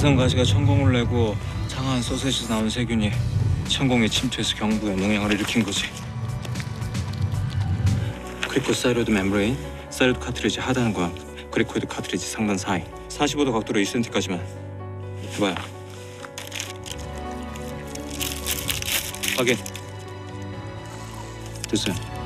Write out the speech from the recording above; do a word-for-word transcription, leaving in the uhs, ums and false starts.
생선 가시가 천공을 내고 장한 소세지에서 나온 세균이 천공에 침투해서 경부에 농양을 일으킨 거지. 크리코사이로드 멤브레인, 사이로드 카트리지 하단과 크리코이드 카트리지 상단 사이 사십오 도 각도로 일 센티미터까지만 해봐요. 확인. 됐어요.